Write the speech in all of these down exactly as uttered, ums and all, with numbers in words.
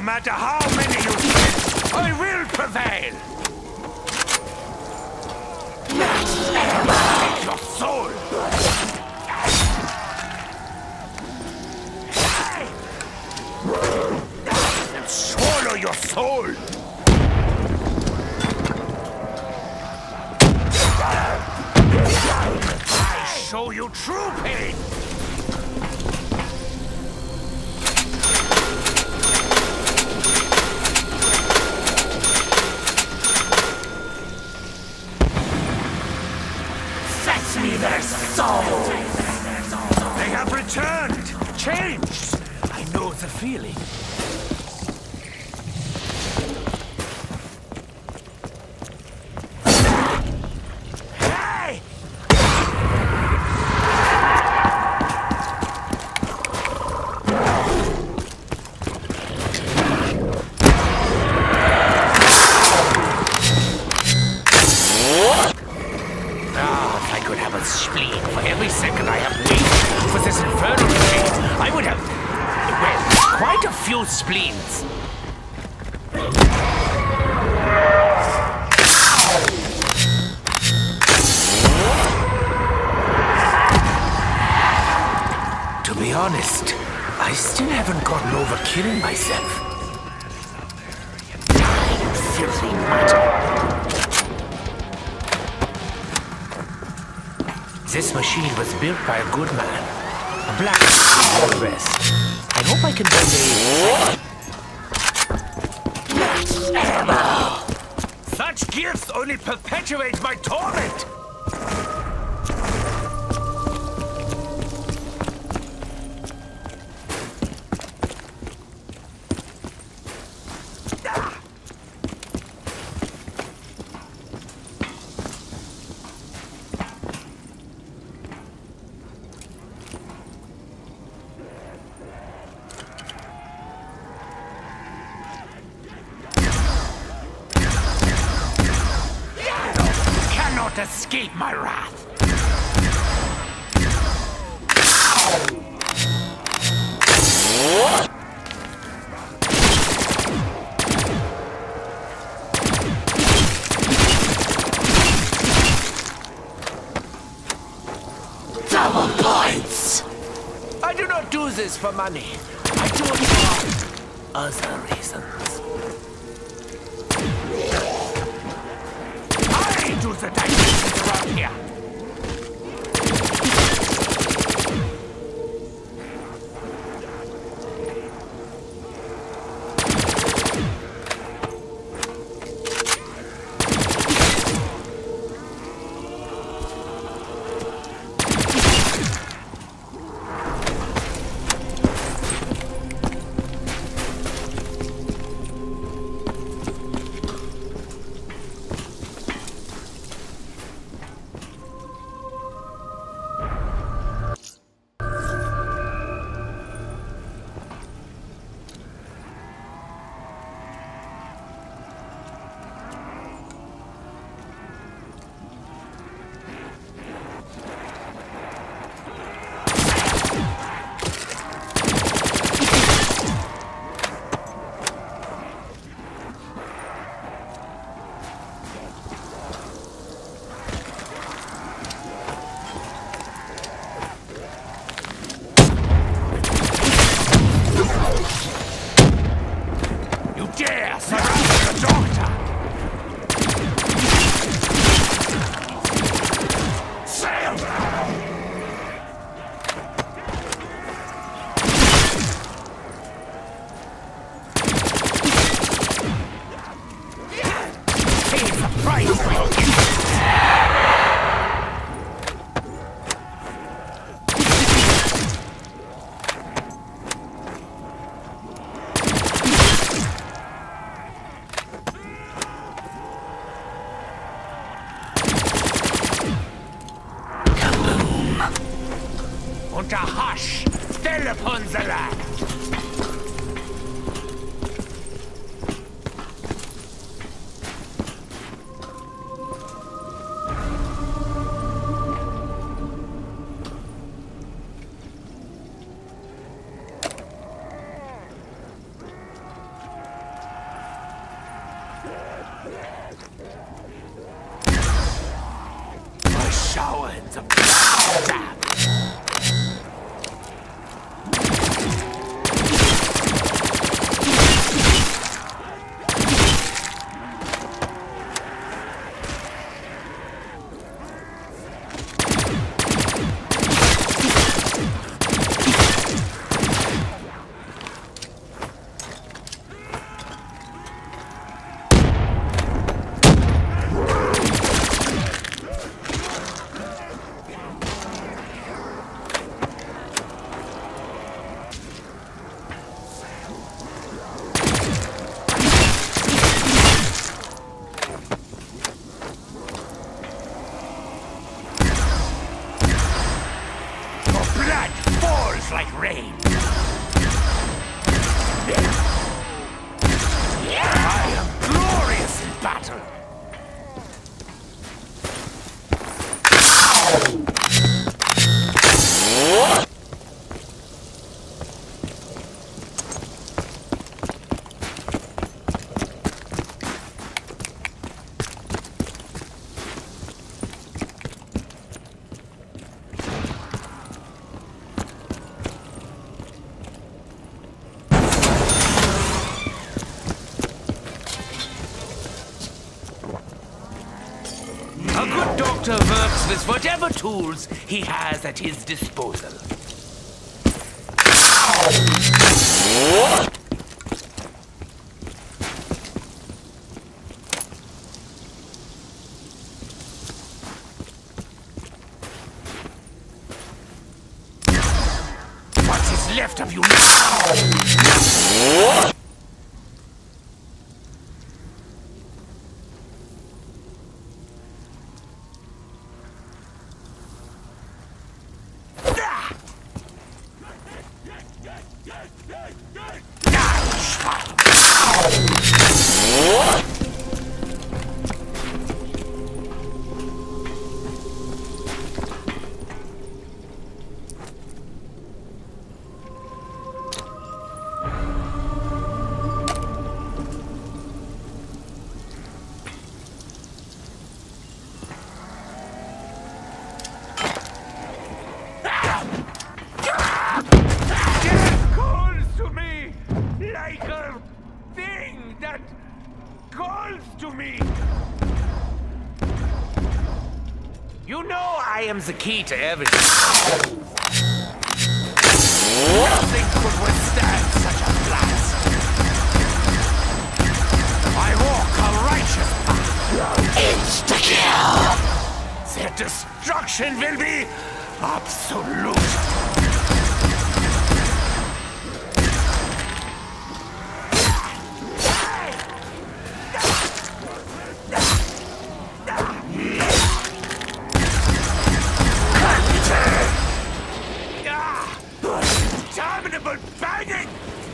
No matter how many you send, I will prevail! Take your soul! And swallow your soul! I show you true pain! Fetch me their souls! They have returned! Changed! I know the feeling. Hey! Ah, if I could have a spleen for every second I have waited for this infernal machine, I would have, well, quite a few spleens. To be honest, I still haven't gotten over killing myself. You filthy mutt. This machine was built by a good man. A black man, all the rest. I hope I can one day... Such gifts only perpetuate my torment! Escape my wrath. Double points. I do not do this for money. I do it for other reasons. Do the dimensions around here. Unter Hasch, stelle upon the land. It's a blood stab. Like rain. I am glorious in battle. A good doctor works with whatever tools he has at his disposal. What is left of you now? To me. You know I am the key to everything. Nothing could withstand such a blast. I walk a righteous path. Insta-kill. Their destruction will be absolute. Banging!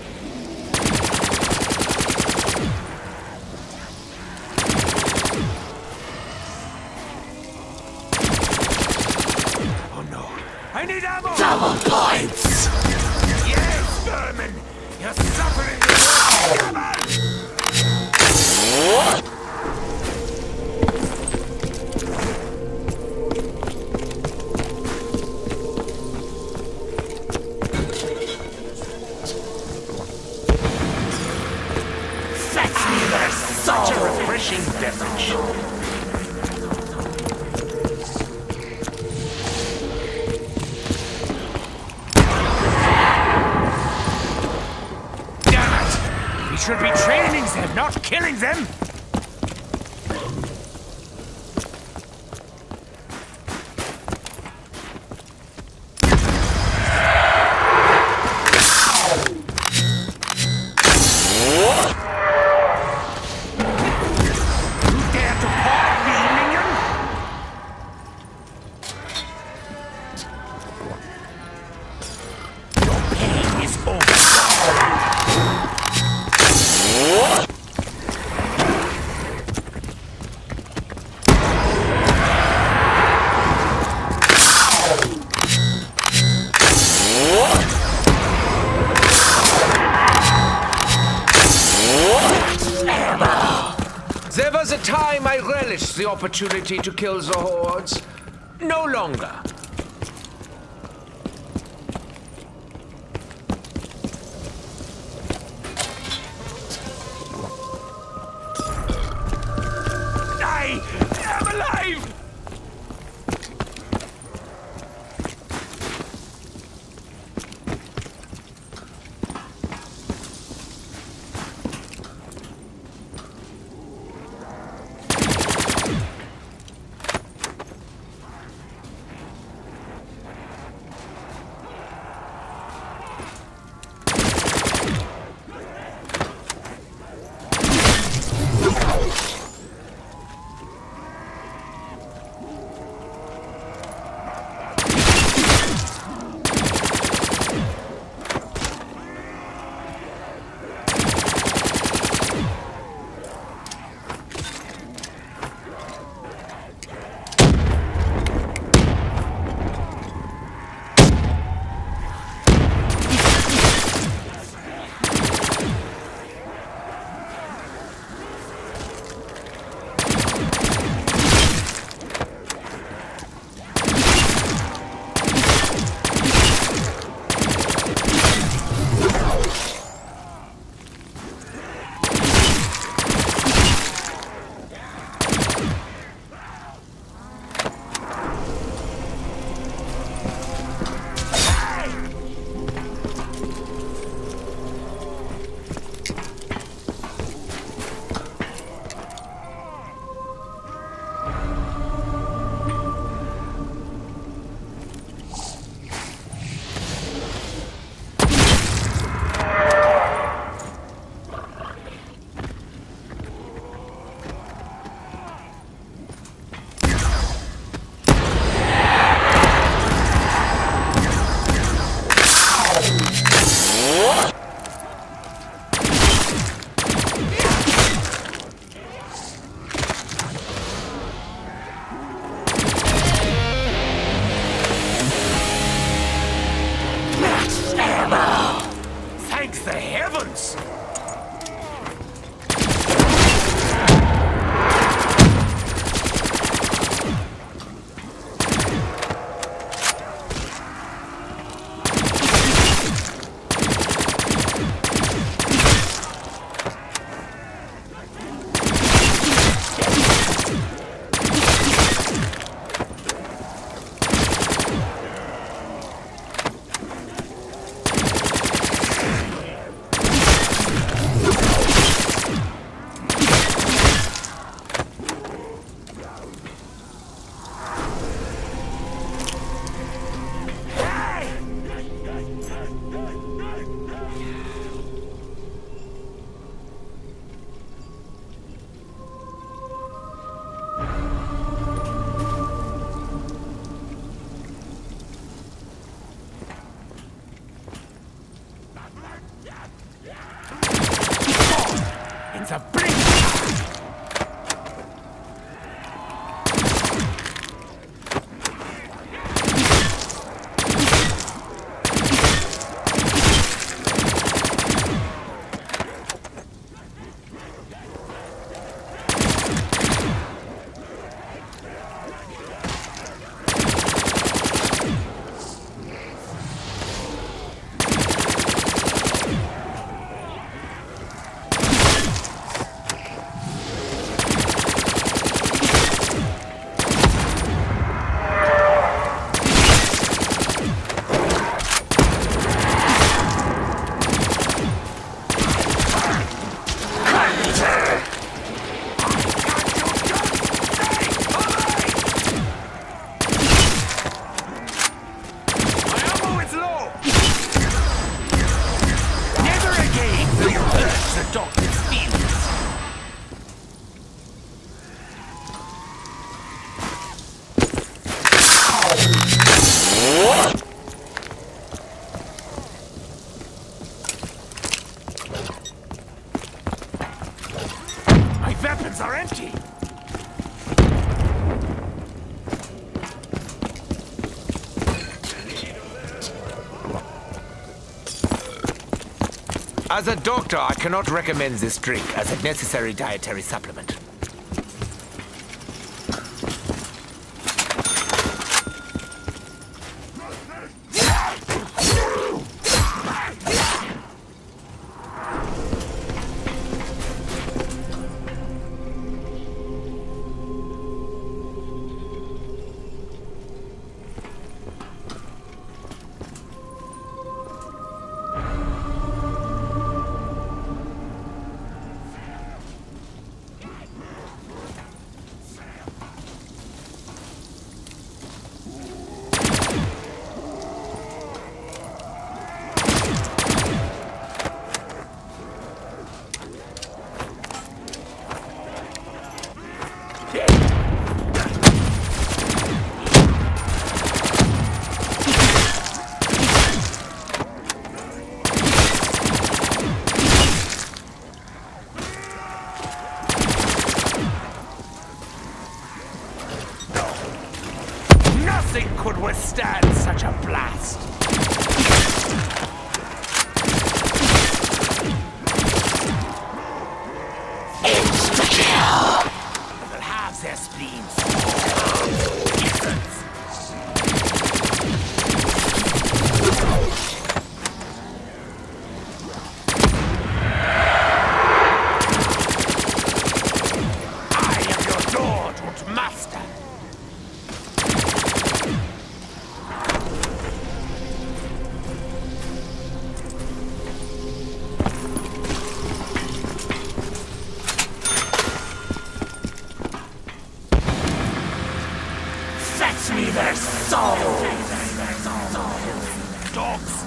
Oh no! I need ammo! Double points! Yes, vermin! You're suffering the worst. Such a refreshing beverage. Damn it! We should be training them, not killing them! There was a time I relished the opportunity to kill the hordes, no longer. I am alive! Thank the heavens! It's a brick! Weapons are empty! As a doctor, I cannot recommend this drink as a necessary dietary supplement. Nothing could withstand such a blast. Insta-kill! They'll have their spleens. I am your lord and master. Fetch me their souls! Dogs.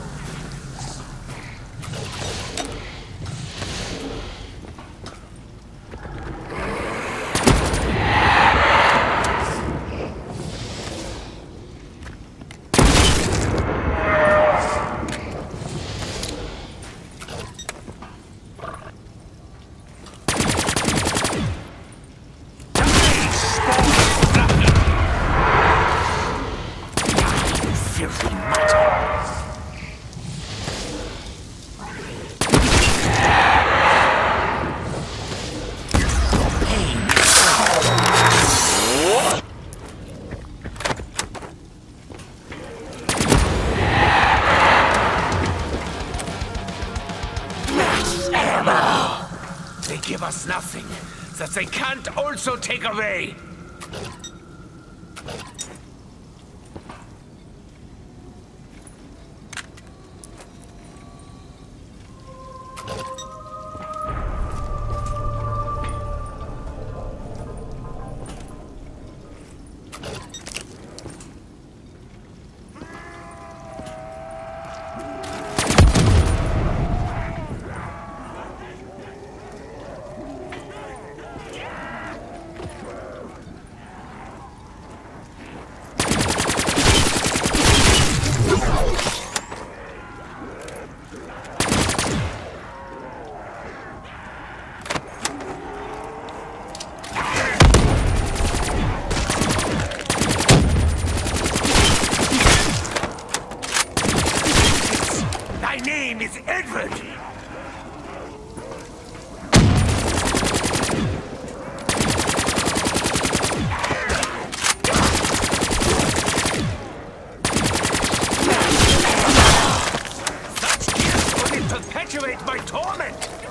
Filthy matter. Pain. Max ammo! They give us nothing that they can't also take away. My name is Edward. Such gifts only perpetuate my torment.